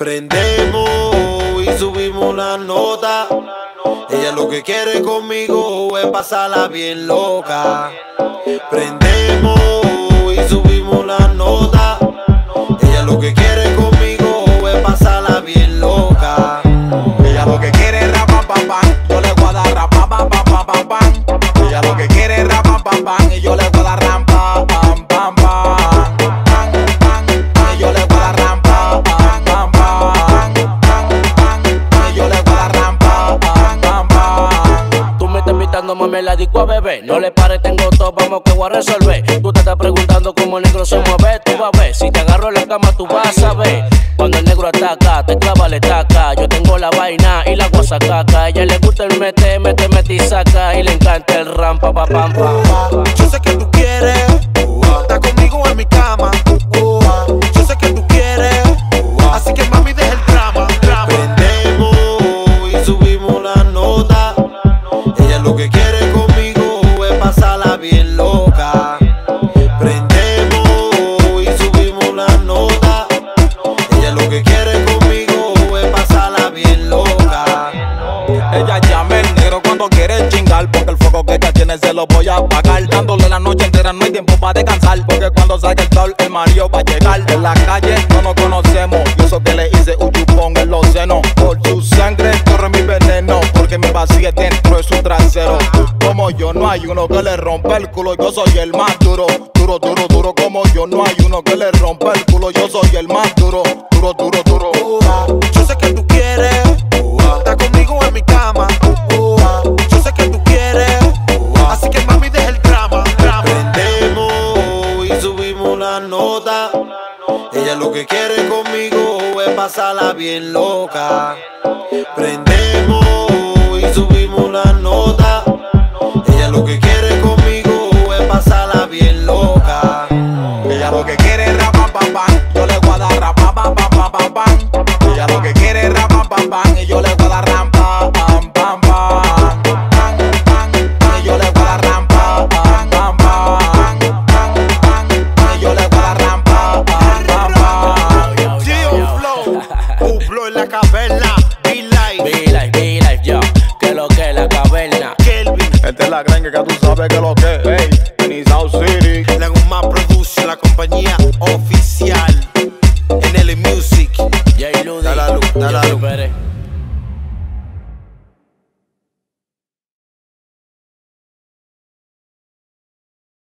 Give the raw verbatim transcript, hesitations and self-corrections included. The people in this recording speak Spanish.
Prendemos y subimos la nota. Ella lo que quiere conmigo es pasarla bien loca. Prendemos y subimos la nota. Ella lo que quiere conmigo es pasarla bien loca. Ella lo que quiere es rapa pam pam, yo le voy a dar rapa pam pam pam pam pam. Ella lo que quiere es rapa pam pam y yo le voy a dar rampa pam pam pam. Y yo le voy a dar rampa pam pam pam. Y yo le voy a dar rampa pam pam pam. Tú me estás invitando, mami, la disco a beber. No le pares, tengo todo, vamos que voy a resolver. Tú te estás preguntando cómo el negro se mueve. Tú vas a ver, si te agarro en la cama tú vas a ver. Cuando el negro ataca, te clava la estaca. Yo tengo la vaina y la guasacaca. A ella le gusta el mete, mete, mete y saca. Y le encanta el rampa, pa, pam, pam. Yo sé que tú quieres estar conmigo en mi cama. Yo sé que tú quieres, así que mami deja el drama. Prendemos y subimos la nota. Ella lo que quiere conmigo es pasarla bien loca. Prendemos y subimos la nota. Ella lo que quiere conmigo es pasarla bien loca. Ella llama el negro cuando quiere chingar, porque el fuego que ella tiene se lo voy a apagar. Dándole la noche entera, no hay tiempo para descansar, porque cuando salga el sol el marido va a llegar. En la calle no nos conocemos, y eso que le hice un chupón en los senos. Por su sangre corre mi veneno, porque mi vacío dentro de su trasero. Como yo no hay uno que le rompa el culo, yo soy el más duro. Duro, duro, duro, como yo no hay uno que le rompa el culo, yo soy el más duro. Duro, duro, duro. Yo sé que tú quieres estar conmigo en mi cama. Yo sé que tú quieres, así que mami deja el drama. Prendemos y subimos la nota. Ella lo que quiere conmigo es pasarla bien loca. Prendemos